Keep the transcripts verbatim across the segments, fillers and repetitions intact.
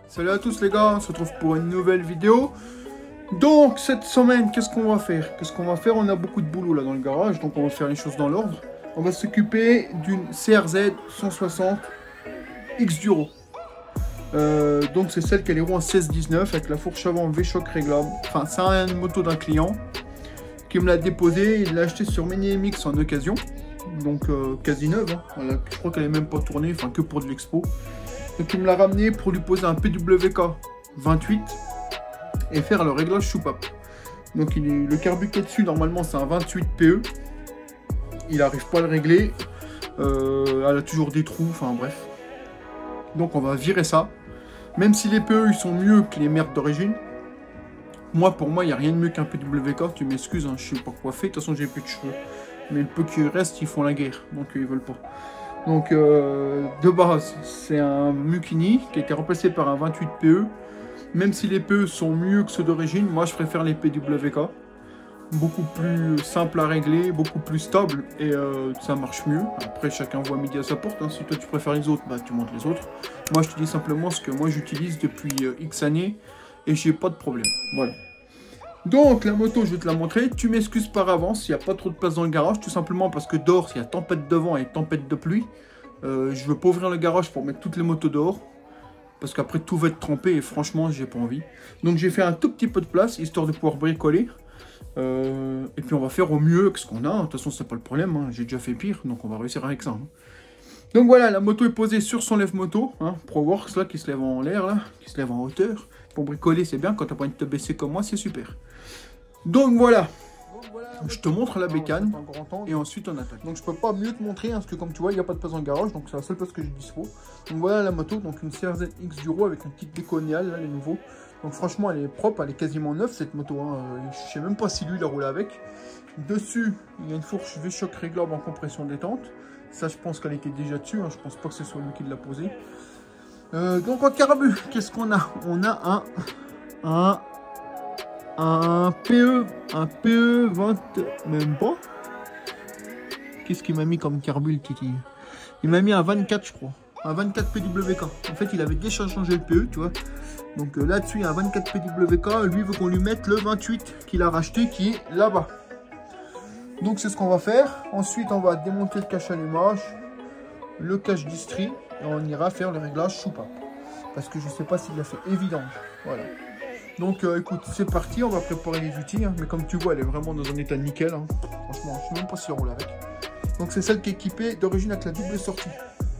Salut à tous les gars, on se retrouve pour une nouvelle vidéo. Donc cette semaine, qu'est-ce qu'on va faire Qu'est-ce qu'on va faire On a beaucoup de boulot là dans le garage, donc on va faire les choses dans l'ordre. On va s'occuper d'une C R Z cent soixante X Duro. Euh, donc c'est celle qui a les roues en seize dix-neuf avec la fourche avant V-Shock réglable. Enfin c'est une moto d'un client qui me l'a déposée, il l'a acheté sur Mini M X en occasion. Donc euh, quasi neuve, hein. Voilà, je crois qu'elle est même pas tournée, enfin que pour de l'expo. Donc il me l'a ramené pour lui poser un P W K vingt-huit et faire le réglage soupape. Donc il est, le carbu qui est dessus normalement c'est un vingt-huit P E. Il n'arrive pas à le régler. Euh, elle a toujours des trous, enfin bref. Donc on va virer ça. Même si les P E ils sont mieux que les merdes d'origine. Moi pour moi il n'y a rien de mieux qu'un P W K. Tu m'excuses, hein, je sais pas quoi faire. De toute façon j'ai plus de cheveux. Mais le peu qui reste ils font la guerre. Donc ils veulent pas. Donc euh, de base c'est un Mukini qui a été remplacé par un vingt-huit P E. Même si les P E sont mieux que ceux d'origine, moi je préfère les P W K. Beaucoup plus simple à régler, beaucoup plus stable et euh, ça marche mieux. Après chacun voit midi à sa porte, hein. Si toi tu préfères les autres, bah tu montes les autres. Moi je te dis simplement ce que moi j'utilise depuis euh, X années et j'ai pas de problème. Voilà. Donc la moto je vais te la montrer, tu m'excuses par avance, il n'y a pas trop de place dans le garage, tout simplement parce que dehors il y a tempête de vent et tempête de pluie. Euh, je veux pas ouvrir le garage pour mettre toutes les motos dehors. Parce qu'après tout va être trempé et franchement j'ai pas envie. Donc j'ai fait un tout petit peu de place histoire de pouvoir bricoler. Euh, et puis on va faire au mieux que ce qu'on a. De toute façon c'est pas le problème, hein. J'ai déjà fait pire, donc on va réussir avec ça. Hein. Donc voilà, la moto est posée sur son lève-moto, hein, ProWorks là, qui se lève en l'air là, qui se lève en hauteur. Pour bricoler c'est bien, quand t'as pas envie de te baisser comme moi c'est super. Donc voilà. Je te montre la bécane et ensuite on attaque. Donc je peux pas mieux te montrer hein, parce que comme tu vois il n'y a pas de place dans le garage, donc c'est la seule place que j'ai dispo. Donc voilà la moto, donc une C R Z X Duro avec une petite déconiale là les nouveaux. Donc franchement elle est propre, elle est quasiment neuve cette moto. Hein. Je sais même pas si lui il a roulé avec. Dessus il y a une fourche V-Shock réglable en compression détente. Ça je pense qu'elle était déjà dessus, hein. Je pense pas que ce soit lui qui l'a posé. Euh, donc en carbu, qu'est-ce qu'on a? On a un... un Un P E, un P E vingt, même pas. Qu'est-ce qu'il m'a mis comme carbu le Titi? Il m'a mis un vingt-quatre je crois. Un vingt-quatre P W K. En fait il avait déjà changé le P E tu vois. Donc euh, là-dessus il y a un vingt-quatre P W K. Lui veut qu'on lui mette le vingt-huit qu'il a racheté qui est là-bas. Donc c'est ce qu'on va faire. Ensuite on va démonter le cache allumage, le cache distri. Et on ira faire le réglage soupape. Parce que je sais pas s'il a fait évident. Voilà. Donc euh, écoute, c'est parti, on va préparer les outils, hein. Mais comme tu vois, elle est vraiment dans un état nickel, hein. Franchement, je ne sais même pas si on roule avec. Donc c'est celle qui est équipée d'origine avec la double sortie.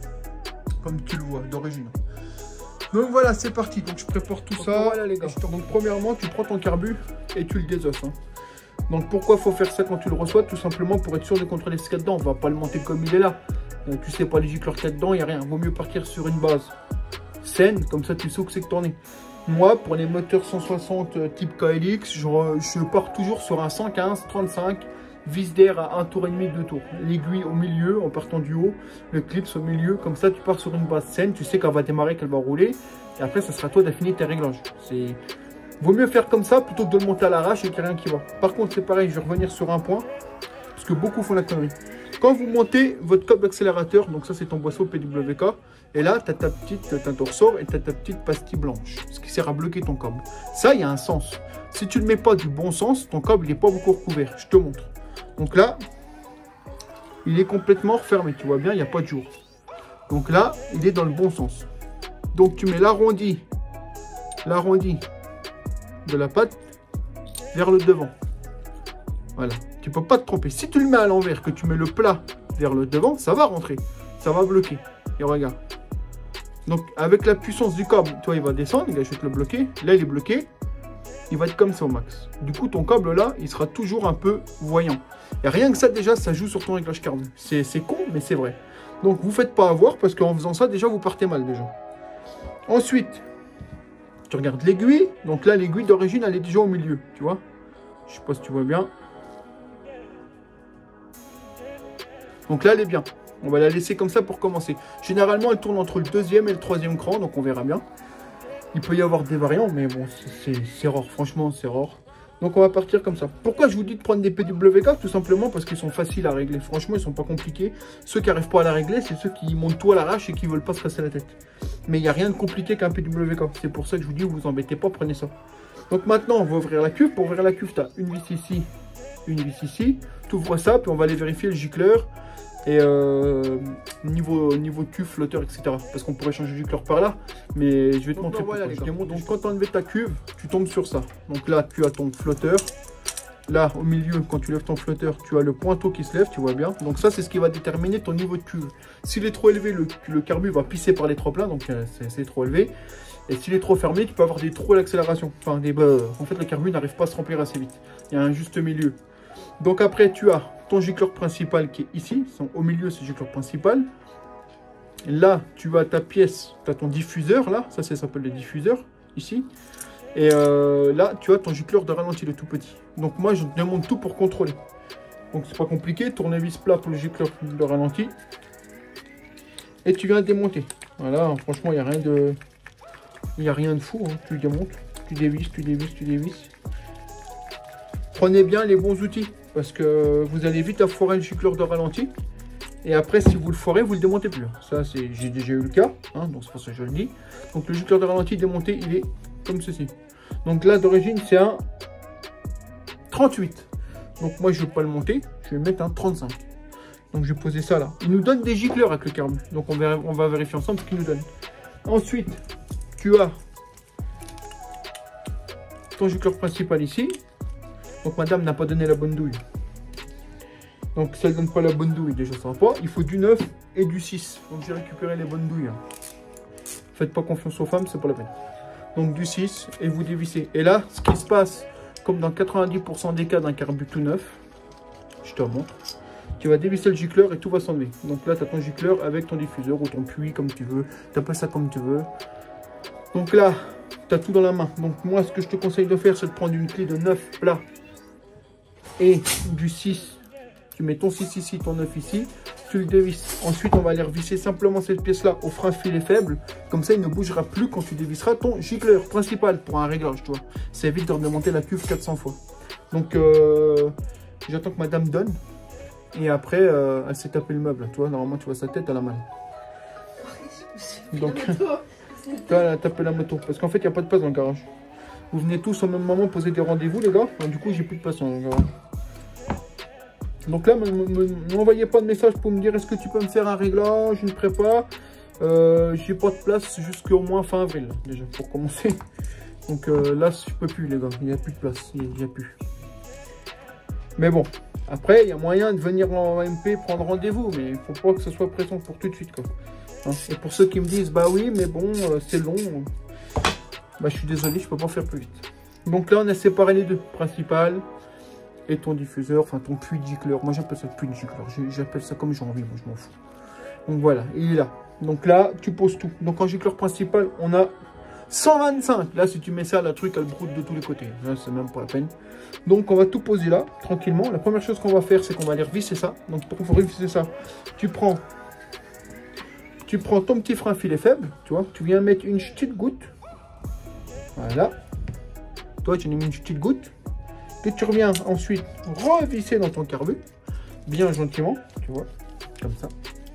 Comme tu le vois, d'origine. Donc voilà, c'est parti, donc je prépare tout donc, ça. Voilà les gars. Donc premièrement, tu prends ton carbu et tu le désosses. Hein. Donc pourquoi faut faire ça quand tu le reçois? Tout simplement pour être sûr de contrôler ce qu'il y a dedans. On va pas le monter comme il est là. Donc, tu sais pas les gicleurs qu'il y a dedans, il n'y a rien. Vaut mieux partir sur une base saine, comme ça tu sais où c'est que tourner. Moi, pour les moteurs cent soixante type K L X, je, je pars toujours sur un cent quinze trente-cinq, vis d'air à un tour et demi, deux tours. L'aiguille au milieu, en partant du haut, le clips au milieu. Comme ça, tu pars sur une base saine, tu sais qu'elle va démarrer, qu'elle va rouler. Et après, ça sera à toi d'affiner tes réglages. C'est... Vaut mieux faire comme ça plutôt que de le monter à l'arrache et qu'il n'y a rien qui va. Par contre, c'est pareil, je vais revenir sur un point, parce que beaucoup font la connerie. Quand vous montez votre coque d'accélérateur, donc ça c'est ton boisseau P W K, et là tu as ta petite, t'as ton ressort et tu as ta petite pastille blanche, ce qui sert à bloquer ton câble. Ça, il y a un sens. Si tu ne le mets pas du bon sens, ton câble il n'est pas beaucoup recouvert. Je te montre. Donc là, il est complètement refermé, tu vois bien, il n'y a pas de jour. Donc là, il est dans le bon sens. Donc tu mets l'arrondi, l'arrondi de la patte vers le devant. Voilà. Tu peux pas te tromper. Si tu le mets à l'envers, que tu mets le plat vers le devant, ça va rentrer. Ça va bloquer. Et regarde. Donc, avec la puissance du câble, toi, il va descendre. Il va juste le bloquer. Là, il est bloqué. Il va être comme ça au max. Du coup, ton câble, là, il sera toujours un peu voyant. Et rien que ça, déjà, ça joue sur ton réglage carbu. C'est con, mais c'est vrai. Donc, vous faites pas avoir parce qu'en faisant ça, déjà, vous partez mal, déjà. Ensuite, tu regardes l'aiguille. Donc là, l'aiguille d'origine, elle est déjà au milieu. Tu vois? Je sais pas si tu vois bien. Donc là, elle est bien. On va la laisser comme ça pour commencer. Généralement, elle tourne entre le deuxième et le troisième cran, donc on verra bien. Il peut y avoir des variants, mais bon, c'est rare. Franchement, c'est rare. Donc on va partir comme ça. Pourquoi je vous dis de prendre des P W K? Tout simplement parce qu'ils sont faciles à régler. Franchement, ils sont pas compliqués. Ceux qui n'arrivent pas à la régler, c'est ceux qui montent tout à l'arrache et qui veulent pas se casser la tête. Mais il n'y a rien de compliqué qu'un P W K. C'est pour ça que je vous dis, vous vous embêtez pas, prenez ça. Donc maintenant, on va ouvrir la cuve. Pour ouvrir la cuve, tu as une vis ici, une vis ici. Tu ouvres ça, puis on va aller vérifier le gicleur. Et euh, niveau, niveau cuve, flotteur, et cetera. Parce qu'on pourrait changer le gicleur par là. Mais je vais te montrer. Voilà, les gars. Donc quand tu enlèves ta cuve, tu tombes sur ça. Donc là, tu as ton flotteur. Là, au milieu, quand tu lèves ton flotteur, tu as le pointeau qui se lève, tu vois bien. Donc ça, c'est ce qui va déterminer ton niveau de cuve. S'il est trop élevé, le, le carbu va pisser par les trop pleins. Donc euh, c'est trop élevé. Et s'il est trop fermé, tu peux avoir des trous à l'accélération. Enfin, des bah, en fait, le carbu n'arrive pas à se remplir assez vite. Il y a un juste milieu. Donc après, tu as ton gicleur principal qui est ici. Au milieu, c'est le gicleur principal. Là, tu as ta pièce, tu as ton diffuseur, là. Ça, ça s'appelle le diffuseur, ici. Et euh, là, tu as ton gicleur de ralenti, le tout petit. Donc moi, je te demande tout pour contrôler. Donc c'est pas compliqué. Tournevis plat pour le gicleur de ralenti. Et tu viens démonter. Voilà, franchement, il n'y a rien de... Il n'y a rien de fou. Hein. Tu démontes, tu dévisses, tu dévisses, tu dévisses. Prenez bien les bons outils. Parce que vous allez vite à foirer le gicleur de ralenti. Et après, si vous le foirez, vous ne le démontez plus. Ça, j'ai déjà eu le cas. Hein, donc c'est pour ça que je le dis. Donc le gicleur de ralenti démonté, il est comme ceci. Donc là, d'origine, c'est un trente-huit. Donc moi, je ne vais pas le monter. Je vais mettre un trente-cinq. Donc je vais poser ça là. Il nous donne des gicleurs avec le carbu. Donc on va, on va vérifier ensemble ce qu'il nous donne. Ensuite, tu as ton gicleur principal ici. Donc madame n'a pas donné la bonne douille. Donc ça ne donne pas la bonne douille, déjà ça va pas. Il faut du neuf et du six. Donc j'ai récupéré les bonnes douilles. Faites pas confiance aux femmes, c'est pas la peine. Donc du six et vous dévissez. Et là, ce qui se passe, comme dans quatre-vingt-dix pour cent des cas d'un carbu tout neuf, je te montre. Tu vas dévisser le gicleur et tout va s'enlever. Donc là, tu as ton gicleur avec ton diffuseur ou ton puits, comme tu veux. Tu appelles ça comme tu veux. Donc là, tu as tout dans la main. Donc moi, ce que je te conseille de faire, c'est de prendre une clé de neuf plat et du six. Tu mets ton six ici, ton neuf ici. Tu le dévisses. Ensuite, on va aller revisser simplement cette pièce-là au frein filet faible. Comme ça, il ne bougera plus quand tu dévisseras ton gicleur principal pour un réglage, tu vois. Ça évite de remonter la cuve quatre cents fois. Donc, euh, j'attends que madame donne. Et après, euh, elle s'est tapé le meuble. Tu vois, normalement, tu vois sa tête, elle a mal. Donc, elle a tapé la moto. Parce qu'en fait, il n'y a pas de place dans le garage. Vous venez tous au même moment poser des rendez-vous, les gars. Donc, du coup, j'ai plus de place dans le garage. Donc là, ne m'envoyez pas de message pour me dire est-ce que tu peux me faire un réglage, une prépa. Euh, j'ai pas de place jusqu'au moins fin avril, déjà, pour commencer. Donc euh, là, je peux plus, les gars. Il n'y a plus de place. Il n'y a plus. Mais bon, après, il y a moyen de venir en M P prendre rendez-vous. Mais il faut pas que ce soit pressant pour tout de suite, quoi. Hein, et pour ceux qui me disent, bah oui, mais bon, euh, c'est long. Bah, je suis désolé, je peux pas faire plus vite. Donc là, on a séparé les deux. Principal et ton diffuseur, enfin ton puits de gicleur. Moi, j'appelle ça puits de gicleur. J'appelle ça comme j'ai envie, moi, je m'en fous. Donc voilà, il est là. Donc là, tu poses tout. Donc en gicleur principal, on a cent vingt-cinq. Là, si tu mets ça, la truc, elle broute de tous les côtés. Là, c'est même pas la peine. Donc, on va tout poser là, tranquillement. La première chose qu'on va faire, c'est qu'on va aller revisser ça. Donc, pour revisser ça, tu prends, tu prends ton petit frein filet faible, tu vois. Tu viens mettre une petite goutte. Voilà. Toi, tu mets une petite goutte. Et tu reviens ensuite revisser dans ton carbu. Bien gentiment, tu vois. Comme ça.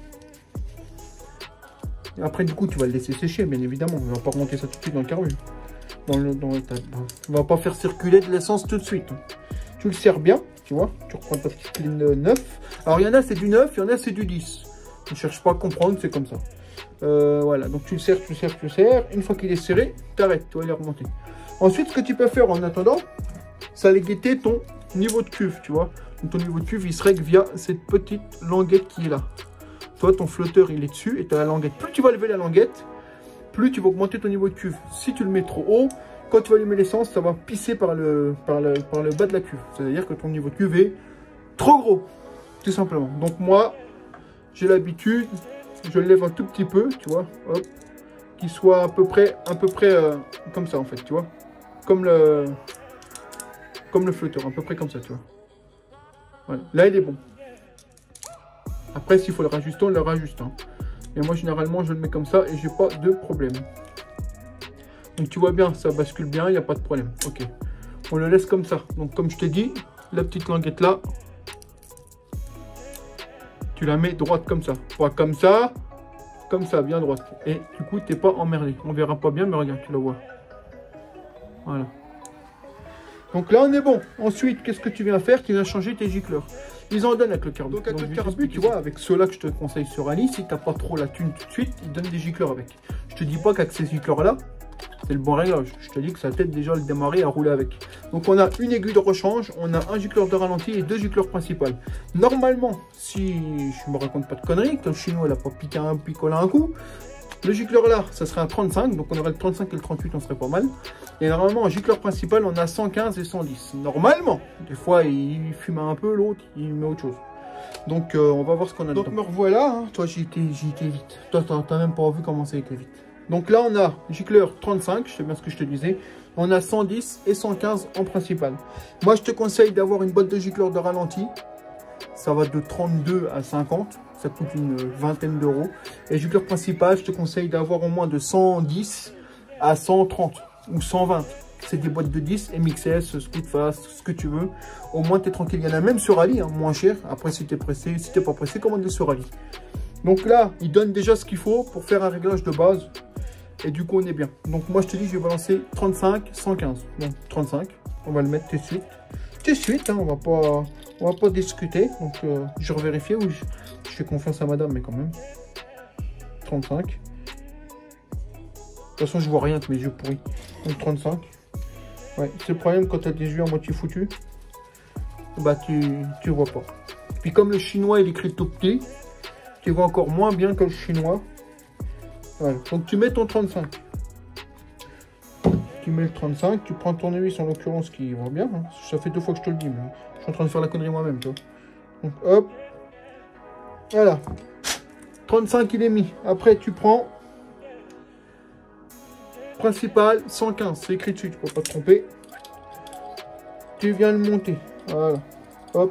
Et après, du coup, tu vas le laisser sécher, bien évidemment. On ne va pas remonter ça tout de suite dans le carbu. Dans le, dans le, on ne va pas faire circuler de l'essence tout de suite. Tu le serres bien, tu vois. Tu reprends ta petite clean neuf. Alors, il y en a, c'est du neuf, il y en a, c'est du dix. Ne cherche pas à comprendre, c'est comme ça. Euh, voilà, donc tu le serres, tu le serres, tu le serres. Une fois qu'il est serré, tu arrêtes, tu vas les remonter. Ensuite, ce que tu peux faire en attendant, c'est aller guetter ton niveau de cuve, tu vois. Donc, ton niveau de cuve, il se règle via cette petite languette qui est là. Toi, ton flotteur, il est dessus et tu as la languette. Plus tu vas lever la languette, plus tu vas augmenter ton niveau de cuve. Si tu le mets trop haut, quand tu vas allumer l'essence, ça va pisser par le, par, le, par le bas de la cuve. C'est-à-dire que ton niveau de cuve est trop gros, tout simplement. Donc moi, j'ai l'habitude, je le lève un tout petit peu, tu vois, hop, qu'il soit à peu près, à peu près euh, comme ça en fait, tu vois. Comme le, comme le flotteur, à peu près comme ça, tu vois. Voilà. Là, il est bon. Après, s'il faut le rajuster, on le rajuste. Hein. Et moi, généralement, je le mets comme ça et j'ai pas de problème. Donc, tu vois bien, ça bascule bien, il n'y a pas de problème. Ok. on le laisse comme ça. Donc comme je t'ai dit, la petite languette là, tu la mets droite comme ça. Pas comme ça, comme ça, bien droite. Et du coup, tu n'es pas emmerdé. On verra pas bien, mais regarde, tu la vois. Voilà. Donc là, on est bon. Ensuite, qu'est-ce que tu viens faire? Tu viens changer tes gicleurs. Ils en donnent avec le carbu. Donc avec Donc, le carbu, tu vois, avec ceux-là que je te conseille sur Ali, si tu n'as pas trop la thune tout de suite, ils donnent des gicleurs avec. Je te dis pas qu'avec ces gicleurs-là, c'est le bon réglage. Je te dis que ça t'aide déjà à le démarrer, à rouler avec. Donc on a une aiguille de rechange, on a un gicleur de ralenti et deux gicleurs principales. Normalement, si je me raconte pas de conneries, que le chinois n'a pas piqué un picolé un coup, le gicleur là, ça serait un trente-cinq, donc on aurait le trente-cinq et le trente-huit, on serait pas mal. Et normalement, un gicleur principal, on a cent quinze et cent dix. Normalement, des fois, il fume un peu, l'autre, il met autre chose. Donc, euh, on va voir ce qu'on a. Donc, me revoilà, hein. Toi, j'ai été, j'ai été vite. Toi, t'as même pas vu comment ça a été vite. Donc là, on a gicleur trente-cinq, je sais bien ce que je te disais. On a cent dix et cent quinze en principal. Moi, je te conseille d'avoir une boîte de gicleur de ralenti. Ça va de trente-deux à cinquante. Ça coûte une vingtaine d'euros. Et gicleur principal, je te conseille d'avoir au moins de cent dix à cent trente ou cent vingt. C'est des boîtes de dix, M X S, Speedfast, ce que tu veux. Au moins, tu es tranquille. Il y en a même sur Ali, hein, moins cher. Après, si tu es pressé, si tu n'es pas pressé, commande-les sur Ali. Donc là, il donne déjà ce qu'il faut pour faire un réglage de base. Et du coup, on est bien. Donc moi, je te dis, je vais balancer trente-cinq, cent quinze. Donc trente-cinq, on va le mettre tout de suite. Tout de suite, hein, on va pas, on va pas discuter. Donc euh, je vais vérifier. Oui, je, je fais confiance à madame, mais quand même. trente-cinq. De toute façon, je vois rien avec mes yeux pourris. Donc trente-cinq. Ouais, c'est le problème quand tu as des yeux à moitié foutus. Bah, tu, tu vois pas. Puis comme le chinois, il écrit tout petit, tu vois encore moins bien que le chinois. Voilà. Donc tu mets ton trente-cinq. Tu mets le trente-cinq, tu prends ton tournevis en l'occurrence qui va bien. Hein. Ça fait deux fois que je te le dis, mais je suis en train de faire la connerie moi-même. Donc hop. Voilà. trente-cinq il est mis. Après tu prends principal cent quinze. C'est écrit dessus, tu ne peux pas te tromper. Tu viens le monter. Voilà. Hop.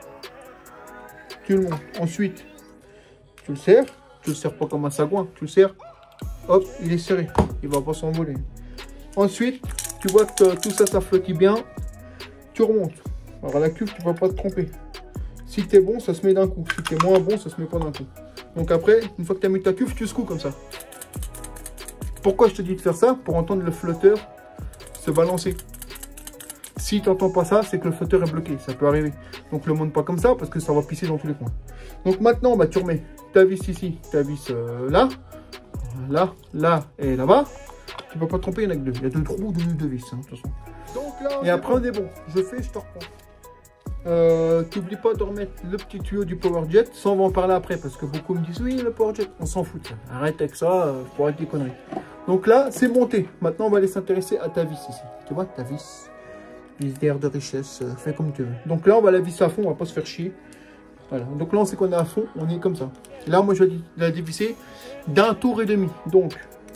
Tu le montes. Ensuite, tu le serres. Tu le serres pas comme un sagouin. Tu le serres. Hop, il est serré. Il va pas s'envoler. Ensuite, tu vois que tout ça, ça flottit bien. Tu remontes. Alors à la cuve, tu ne vas pas te tromper. Si tu es bon, ça se met d'un coup. Si tu es moins bon, ça se met pas d'un coup. Donc après, une fois que tu as mis ta cuve, tu secoues comme ça. Pourquoi je te dis de faire ça? Pour entendre le flotteur se balancer. Si tu n'entends pas ça, c'est que le flotteur est bloqué. Ça peut arriver. Donc le monte pas comme ça parce que ça va pisser dans tous les coins. Donc maintenant, bah, tu remets ta vis ici, ta vis euh, là, là, là et là-bas. Tu ne peux pas te tromper, il n'y en a que deux. Il y a deux trous, deux, deux vis. Hein, de toute façon. Donc là, et après, on est bon. Je fais, je te reprends. Euh, N'oublie pas de remettre le petit tuyau du PowerJet. Ça, on va en parler après parce que beaucoup me disent oui, le PowerJet. On s'en fout. Ça. Arrête avec ça, euh, faut arrêter les conneries. Donc là, c'est monté. Maintenant, on va aller s'intéresser à ta vis ici. Tu vois, ta vis. Vis d'air de richesse. Euh, fais comme tu veux. Donc là, on va la visser à fond. On va pas se faire chier. Voilà. Donc là, on sait qu'on est à fond. On est comme ça. Là, moi, je vais la dévisser d'un tour et demi. Donc,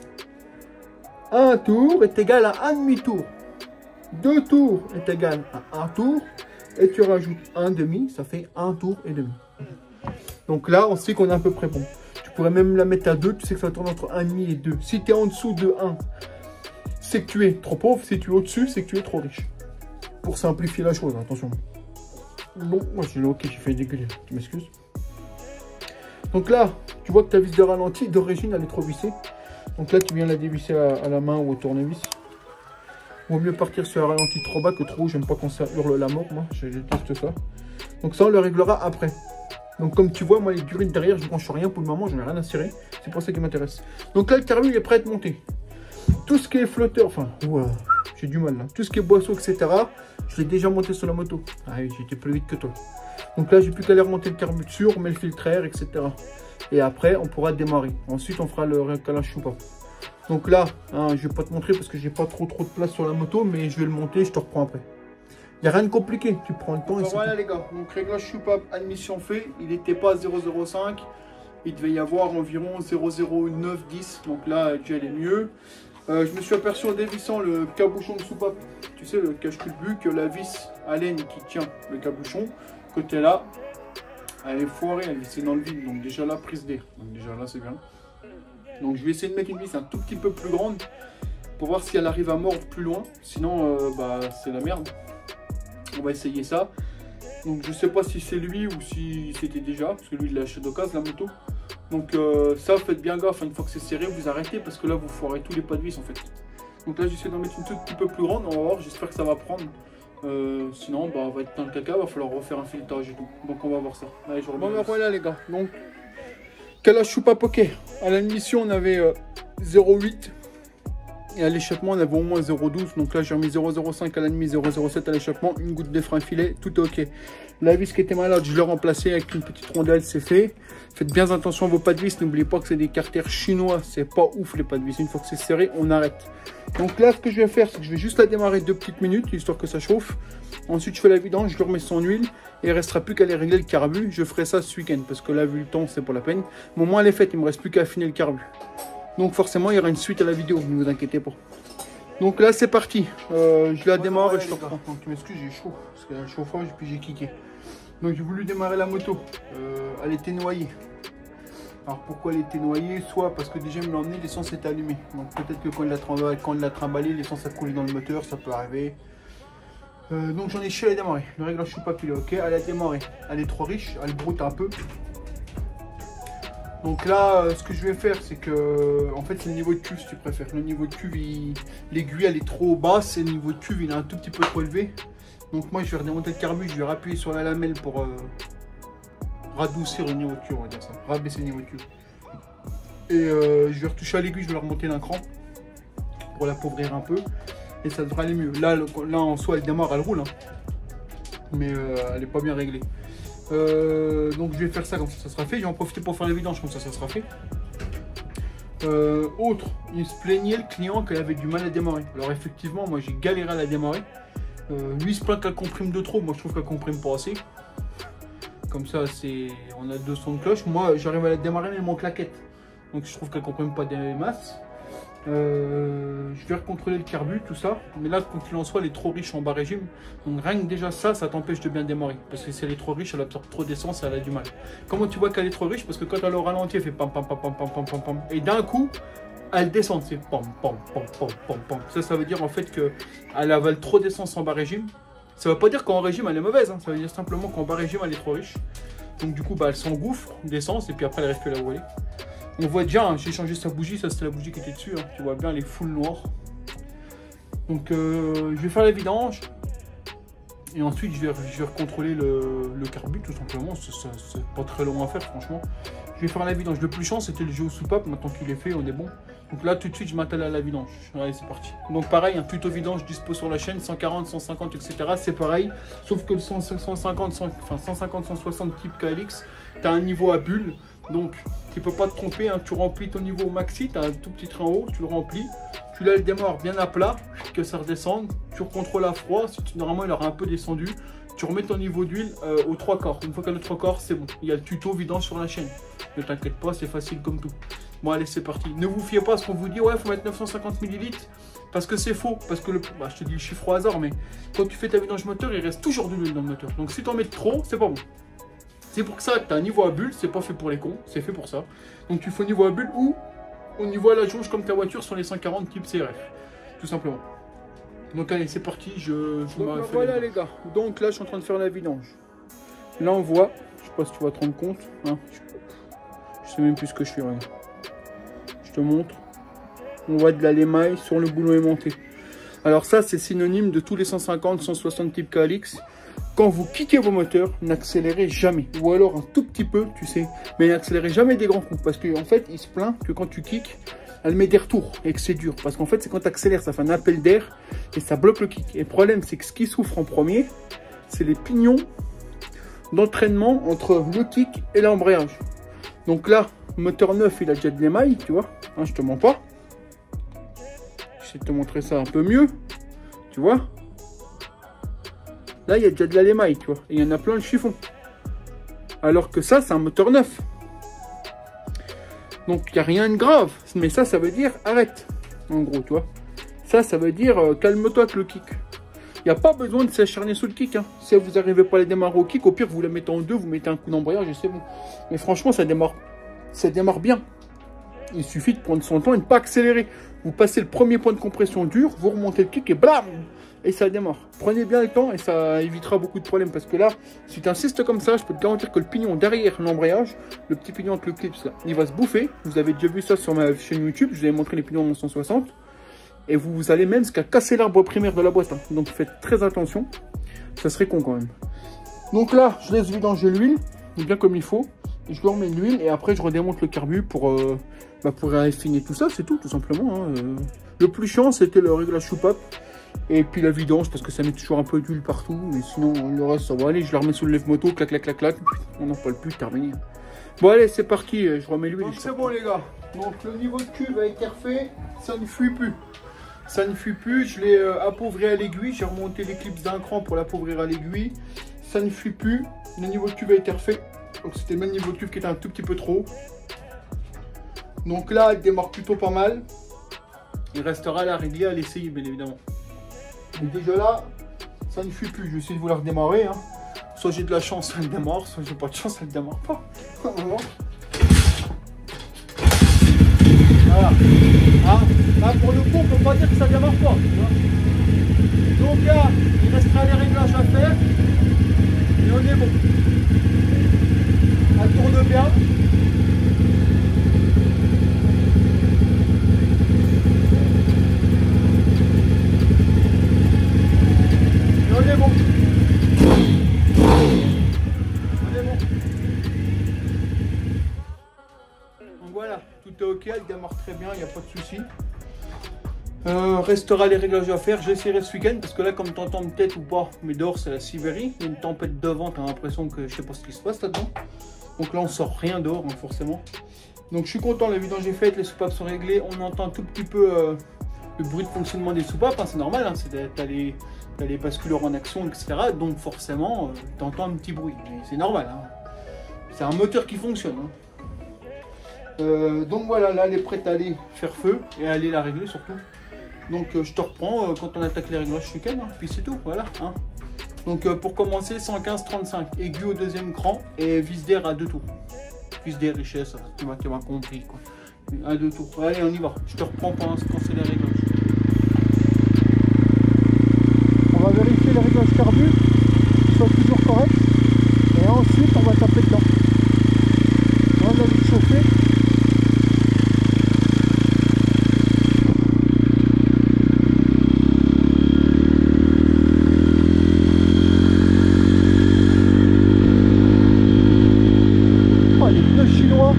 un tour est égal à un demi-tour. Deux tours est égal à un tour. Et tu rajoutes un demi, ça fait un tour et demi. Donc là, on sait qu'on est à peu près bon. Tu pourrais même la mettre à deux, tu sais que ça tourne entre un demi et deux. Si tu es en dessous de un, c'est que tu es trop pauvre. Si tu es au-dessus, c'est que tu es trop riche. Pour simplifier la chose, attention. Bon, moi je l'ai ok, j'ai fait dégueuler, tu m'excuses. Donc là, tu vois que ta vis de ralenti, d'origine, elle est trop vissée. Donc là, tu viens la dévisser à, à la main ou au tournevis. Vaut mieux partir sur un ralenti trop bas que trop haut. J'aime pas quand ça hurle la mort, moi. Je déteste ça. Donc ça, on le réglera après. Donc comme tu vois, moi, les durées derrière, je ne branche rien pour le moment. Je n'ai rien à cirer. C'est pour ça qui m'intéresse. Donc là, le carbu, il est prêt à être monté. Tout ce qui est flotteur, enfin, ouais, j'ai du mal là. Tout ce qui est boisseau, et cetera. Je l'ai déjà monté sur la moto. Ah oui, j'étais plus vite que toi. Donc là, j'ai plus qu'à aller remonter le carbu dessus, on met le filtre air, et cetera. Et après, on pourra démarrer. Ensuite, on fera le récalage choupa. Donc là, hein, je ne vais pas te montrer parce que j'ai pas trop trop de place sur la moto, mais je vais le monter, je te reprends après. Il n'y a rien de compliqué, tu prends le temps et voilà les gars, donc réglage choupa, admission fait, il n'était pas zéro zéro cinq, il devait y avoir environ zéro zéro neuf dix, donc là, déjà elle est mieux. Euh, je me suis aperçu en dévissant le cabochon de soupape, tu sais, le cache-cul-but, que la vis à laine qui tient le cabochon, côté là, elle est foirée, elle est vissée dans le vide, donc déjà là, prise d'air, donc déjà là c'est bien. Donc je vais essayer de mettre une vis un tout petit peu plus grande pour voir si elle arrive à mordre plus loin. Sinon, euh, bah, c'est la merde. On va essayer ça. Donc, je sais pas si c'est lui ou si c'était déjà, parce que lui, il l'a acheté d'occasion, la moto. Donc, euh, ça, faites bien gaffe. Une fois que c'est serré, vous arrêtez, parce que là, vous foirez tous les pas de vis, en fait. Donc là, j'essaie d'en mettre une toute petit peu plus grande. On va voir, j'espère que ça va prendre. Euh, sinon, bah, on va être dans le caca, va falloir refaire un filetage et tout. Donc, on va voir ça. Allez, je remets. Bon, ben voilà, les gars. Donc, Kalachupa Poké. À la mission, on avait euh, zéro virgule huit. Et à l'échappement, on avait au moins zéro virgule douze. Donc là, j'ai remis zéro virgule zéro cinq à l'ennemi, zéro virgule zéro sept à l'échappement. Une goutte de frein filet, tout est ok. La vis qui était malade, je l'ai remplacée avec une petite rondelle, c'est fait. Faites bien attention à vos pas de vis. N'oubliez pas que c'est des carters chinois. C'est pas ouf les pas de vis. Une fois que c'est serré, on arrête. Donc là, ce que je vais faire, c'est que je vais juste la démarrer deux petites minutes, histoire que ça chauffe. Ensuite, je fais la vidange, je le remets son huile. Et il ne restera plus qu'à aller régler le carbu. Je ferai ça ce week-end, parce que là, vu le temps, c'est pas la peine. Mais au moins, elle est faite. Il ne me reste plus qu'à affiner le carbu. Donc forcément, il y aura une suite à la vidéo, ne vous inquiétez pas. Donc là, c'est parti. Euh, je la démarre et je te reprends. Donc tu m'excuses, j'ai chaud, parce qu'il y a le chauffage et puis j'ai kické. Donc j'ai voulu démarrer la moto. Euh, elle était noyée. Alors pourquoi elle était noyée? Soit parce que déjà, il me l'a emmené, l'essence était allumée. Donc peut-être que quand il l'a trimballé, quand il l'a trimballé, l'essence a coulé dans le moteur, ça peut arriver. Euh, donc j'en ai chié à la démarrer. Le réglage Chupa il est ok. Elle a démarré. Elle est trop riche, elle broute un peu. Donc là, euh, ce que je vais faire, c'est que, en fait, c'est le niveau de cuve, si tu préfères. Le niveau de cuve, l'aiguille, elle est trop basse et le niveau de cuve, il est un tout petit peu trop élevé. Donc moi, je vais redémonter le carbu, je vais rappuyer sur la lamelle pour euh, radoucir le niveau de cuve, on va dire ça. Rabaisser le niveau de cuve. Et euh, je vais retoucher à l'aiguille, je vais la remonter d'un cran pour l'appauvrir un peu. Et ça devrait aller mieux. Là, le, là en soi, elle démarre, elle roule. Hein. Mais euh, elle n'est pas bien réglée. Euh, donc je vais faire ça comme ça, ça sera fait. Je vais en profiter pour faire la vidange comme ça, ça sera fait. Euh, autre, il se plaignait le client qu'elle avait du mal à démarrer. Alors effectivement, moi j'ai galéré à la démarrer. Euh, lui il se plaint qu'elle comprime de trop. Moi je trouve qu'elle comprime pas assez. Comme ça, c'est, on a deux sons de cloche. Moi j'arrive à la démarrer mais mon claquette. Donc je trouve qu'elle comprime pas des masses. Euh, je vais recontrôler le carbu, tout ça. Mais là, quoi qu'il en soit, elle est trop riche en bas régime. Donc rien que déjà ça, ça t'empêche de bien démarrer. Parce que si elle est trop riche, elle absorbe trop d'essence et elle a du mal. Comment tu vois qu'elle est trop riche? Parce que quand elle est au ralenti, elle fait pam pam pam pam pam pam pam pam. Et d'un coup, elle descend. C'est pam pam pam pam pam pam. Ça, ça veut dire en fait qu'elle avale trop d'essence en bas régime. Ça veut pas dire qu'en régime, elle est mauvaise. Hein. Ça veut dire simplement qu'en bas régime, elle est trop riche. Donc du coup, bah, elle s'engouffre d'essence et puis après, elle reste plus là où elle est. On voit déjà, hein, j'ai changé sa bougie, ça c'était la bougie qui était dessus, hein. Tu vois bien, elle est full noire. Donc euh, je vais faire la vidange. Et ensuite je vais, je vais recontrôler le, le carbu tout simplement. C'est pas très long à faire franchement. Je vais faire la vidange. Le plus chiant c'était le géosoupape, maintenant qu'il est fait, on est bon. Donc là tout de suite je m'attelle à la vidange. Allez c'est parti. Donc pareil, un tuto vidange dispo sur la chaîne, cent quarante, cent cinquante, et cetera. C'est pareil, sauf que le cent cinquante, cent, enfin cent cinquante, cent soixante type K L X, tu as un niveau à bulle. Donc, tu ne peux pas te tromper, hein. Tu remplis ton niveau au maxi, tu as un tout petit train en haut, tu le remplis, tu la démarres bien à plat, que ça redescende, tu recontrôles à froid, si tu, normalement il aura un peu descendu, tu remets ton niveau d'huile euh, aux trois quarts. Une fois qu'elle est aux trois quarts, c'est bon, il y a le tuto vidange sur la chaîne. Ne t'inquiète pas, c'est facile comme tout. Bon allez, c'est parti. Ne vous fiez pas à ce qu'on vous dit, ouais, il faut mettre neuf cent cinquante millilitres, parce que c'est faux, parce que le, bah, je te dis le chiffre au hasard, mais quand tu fais ta vidange moteur, il reste toujours de l'huile dans le moteur. Donc si tu en mets trop, c'est pas bon. C'est pour ça que tu as un niveau à bulle, c'est pas fait pour les cons, c'est fait pour ça. Donc tu fais au niveau à bulle ou au niveau à la jauge comme ta voiture sur les cent quarante type C R F. Tout simplement. Donc allez, c'est parti, je, je Donc, voilà les gars, donc là je suis en train de faire la vidange. Là on voit, je sais pas si tu vas te rendre compte, hein, je, je sais même plus ce que je fais, regarde. Je te montre. On voit de la lémaille sur le boulon aimanté. Alors ça c'est synonyme de tous les cent cinquante, cent soixante type K L X. Quand vous kickez vos moteurs, n'accélérez jamais. Ou alors un tout petit peu, tu sais. Mais n'accélérez jamais des grands coups. Parce qu'en fait, il se plaint que quand tu kicks, elle met des retours et que c'est dur. Parce qu'en fait, c'est quand tu accélères, ça fait un appel d'air et ça bloque le kick. Et le problème, c'est que ce qui souffre en premier, c'est les pignons d'entraînement entre le kick et l'embrayage. Donc là, moteur neuf, il a déjà de l'émail, tu vois. Hein, je te mens pas. Je vais te montrer ça un peu mieux. Tu vois. Là, il y a déjà de la lémaille, tu vois. Et il y en a plein le chiffon. Alors que ça, c'est un moteur neuf. Donc, il n'y a rien de grave. Mais ça, ça veut dire arrête. En gros, tu vois. Ça, ça veut dire euh, calme-toi avec le kick. Il n'y a pas besoin de s'acharner sous le kick. Hein. Si vous n'arrivez pas à les démarrer au kick, au pire, vous la mettez en deux, vous mettez un coup d'embrayage et c'est bon. Mais franchement, ça démarre, ça démarre bien. il suffit de prendre son temps et de ne pas accélérer. Vous passez le premier point de compression dur, vous remontez le kick et blam, et ça démarre. Prenez bien le temps et ça évitera beaucoup de problèmes. Parce que là, si tu insistes comme ça, je peux te garantir que le pignon derrière l'embrayage, le petit pignon avec le clip, là, il va se bouffer. Vous avez déjà vu ça sur ma chaîne YouTube. Je vous avais montré les pignons en cent soixante. Et vous, vous allez même jusqu'à casser l'arbre primaire de la boîte. Hein. Donc faites très attention. Ça serait con quand même. Donc là, je laisse vidanger l'huile, bien comme il faut. Je leur mets de l'huile et après je redémonte le carbu pour, euh, bah, pour affiner tout ça. C'est tout, tout simplement. Hein. Euh, le plus chiant, c'était le réglage soupape. Et puis la vidange, parce que ça met toujours un peu d'huile partout. Mais sinon, le reste, ça va aller. Je la remets sous le lève-moto, clac, clac, clac, clac. On n'en parle plus, terminé. Bon, allez, c'est parti. Je remets l'huile. C'est bon, les gars. Donc, le niveau de cuve a été refait. Ça ne fuit plus. Ça ne fuit plus. Je l'ai euh, appauvri à l'aiguille. J'ai remonté l'éclipse d'un cran pour l'appauvrir à l'aiguille. Ça ne fuit plus. Le niveau de cuve a été refait. Donc, c'était le même niveau de cuve qui était un tout petit peu trop haut. Donc là, elle démarre plutôt pas mal. Il restera à la régler, à l'essayer, bien évidemment. Mais déjà là, ça ne fuit plus. Je vais essayer de vous la redémarrer. Hein. Soit j'ai de la chance, elle démarre. Soit j'ai pas de chance, elle ne démarre pas. Voilà. Ah, là, pour le coup, on peut pas dire que ça ne démarre pas. Donc là, il restera les réglages à faire. Et on est bon. Elle tourne bien. Et on est bon. On est bon. Donc voilà, tout est ok, elle démarre très bien, il n'y a pas de souci. Euh, restera les réglages à faire. J'essaierai ce week-end parce que là, comme tu entends peut-être ou pas, mais dehors c'est la Sibérie. Il y a une tempête de vent, tu as l'impression que je sais pas ce qui se passe là-dedans. Donc là, on sort rien dehors, hein, forcément. Donc je suis content, la vidange est faite, les soupapes sont réglées. On entend un tout petit peu euh, le bruit de fonctionnement des soupapes, hein, c'est normal. Hein, tu as les, les basculeurs en action, et cetera. Donc forcément, euh, tu entends un petit bruit. C'est normal. Hein. C'est un moteur qui fonctionne. Hein. Euh, donc voilà, là, elle est prête à aller faire feu et à aller la régler surtout. Donc euh, je te reprends euh, quand on attaque les réglages ce week-end, hein, puis c'est tout, voilà. Hein. Donc euh, pour commencer, cent quinze trente-cinq, aigu au deuxième cran et vis d'air à deux tours. Vis d'air richesse, tu m'as compris quoi. À deux tours. Allez, on y va. Je te reprends pour quand c'est les réglages. On va vérifier les réglages carbu, qu'ils soient toujours corrects. Et ensuite, on va taper dedans. On va vite chauffer. Chinois.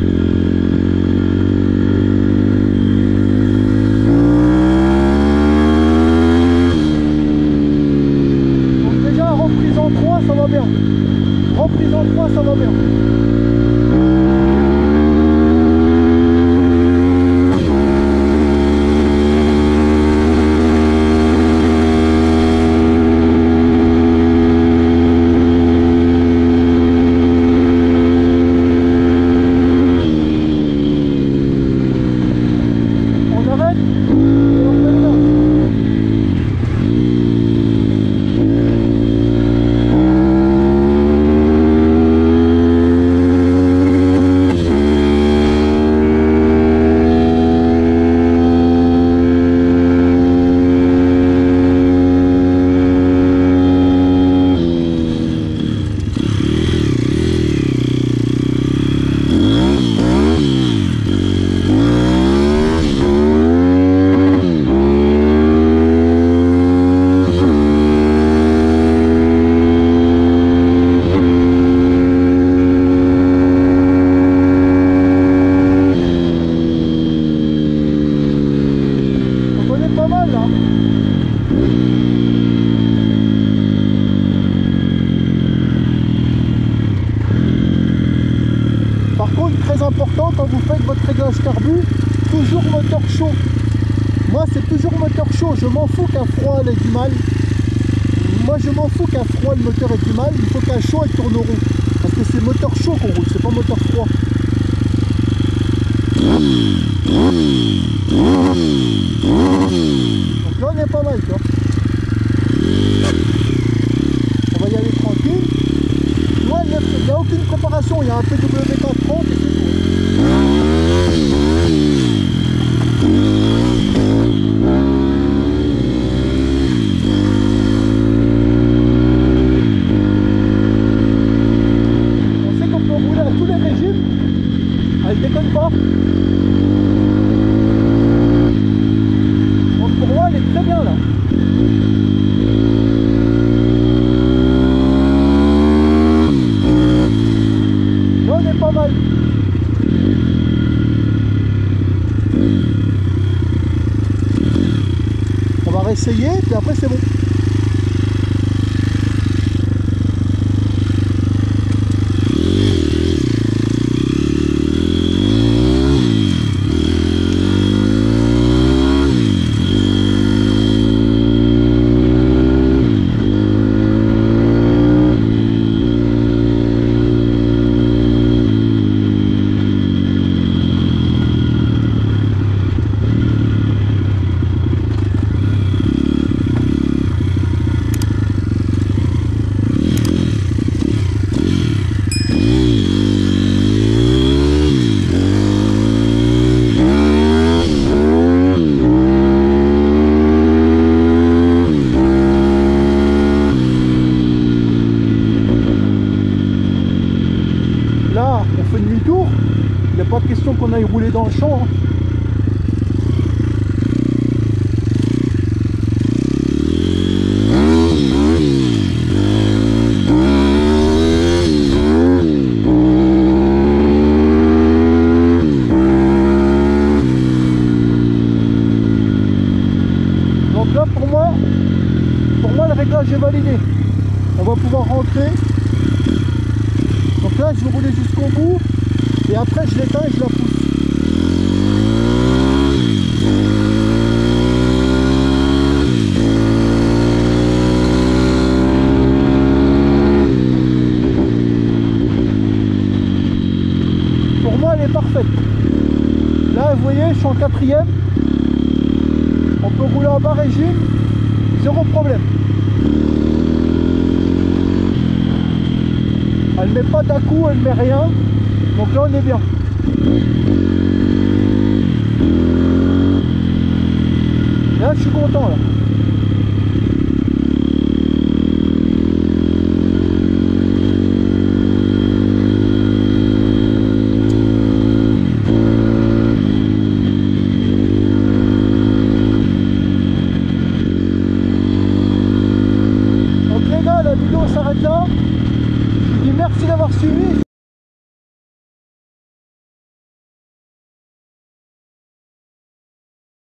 Donc déjà reprise en trois, ça va bien. Reprise en trois, ça va bien. Important quand vous faites votre réglage carbu, toujours moteur chaud. Moi c'est toujours moteur chaud, je m'en fous qu'un froid ait du mal. Moi je m'en fous qu'un froid le moteur ait du mal, il faut qu'un chaud il tourne rond. Parce que c'est moteur chaud qu'on roule, c'est pas moteur froid. Donc là on est pas mal quoi. On va y aller tranquille. Moi il n'y a aucune préparation, il y a un P W quatre trente et c'est tout. tour. Il n'y a pas de question qu'on aille rouler dans le champ. Hein. Donc là pour moi, pour moi le réglage est validé. On va pouvoir rentrer. Donc là je vais rouler jusqu'au bout et après je l'éteins et je la pousse. Pour moi elle est parfaite. Là vous voyez je suis en quatrième. On peut rouler en bas régime, zéro problème. Elle ne met pas d'à-coup, elle ne met rien. Donc là on est bien. Là je suis content là. Donc les gars, la vidéo s'arrête là. Je vous dis merci d'avoir suivi.